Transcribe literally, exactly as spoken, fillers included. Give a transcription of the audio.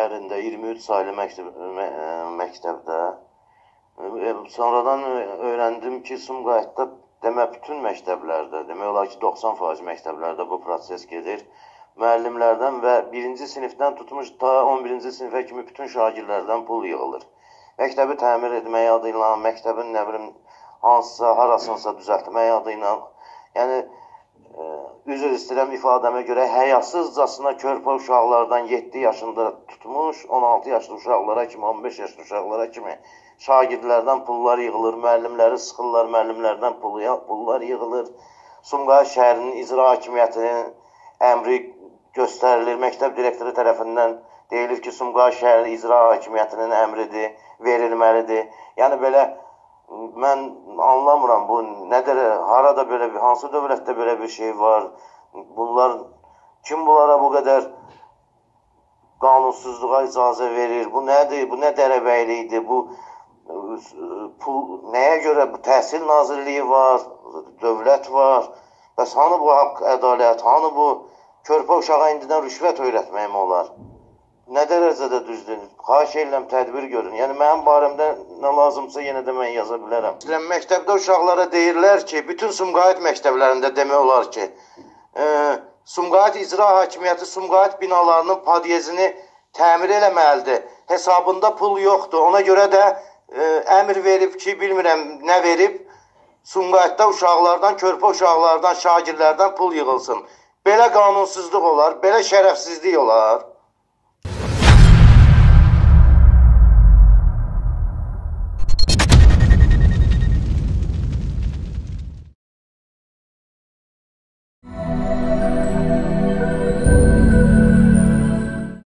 şəhərində iyirmi üç saylı məktəb, mə, məktəbdə. Sonradan öyrəndim ki, Sumqayıtda demək bütün məktəblərdə, demək olar ki, doxsan faiz məktəblərdə bu proses gedir. Müəllimlərdən və birinci sinifdən tutmuş ta on birinci sinifə kimi bütün şagirdlərdən pul yığılır. Məktəbi təmir etmək adı ilə, məktəbin nə bilim hansısa, harasınsa düzəltmək adı ilə, yəni üzr istəyirəm ifadəmə görə həyasızcasına körpə uşaqlardan yeddi yaşında tutmuş, on altı yaşlı uşaqlara kimi, on beş yaşlı uşaqlara kimi şagirdlərdən pullar yığılır, müəllimləri sıxırlar, müəllimlərdən pullar yığılır. Sumqayıt şəhərinin icra hakimiyyətinin əmri göstərilir, məktəb direktoru tərəfindən deyilir ki, Sumqayıt şəhəri icra hakimiyyətinin əmridir, verilməlidir. Yəni belə mən anlamıram bu nədir, harada belə bir, hansı dövlətdə belə bir şey var. Bunlar, kim bunlara bu qədər qanunsuzluğa icazə verir? Bu nədir, bu nə dərəbəylikdir, bu pul, nəyə görə bu Təhsil Nazirliyi var, dövlət var. Bəs hanı bu haqq, ədalət, hanı bu körpə uşağa indidən rüşvət öyrətməyim olar? Nə dərəcədə düzdür? Xahiş edirəm, tədbir görün. Yəni, mənim barəmdə nə lazımsa yenə də mən yaza bilərəm. Məktəbdə uşaqlara deyirlər ki, bütün Sumqayıt məktəblərində demək olar ki, e, Sumqayıt İcra Hakimiyyəti Sumqayıt binalarının padyezini təmir eləməlidir. Hesabında pul yoxdur. Ona görə də e, əmr verib ki, bilmirəm nə verib, Sumqayıtda uşaqlardan, körpə uşaqlardan, şagirdlərdən pul yığılsın. Belə qanunsuzluq olar, belə şərəfsizlik olar. Thank you.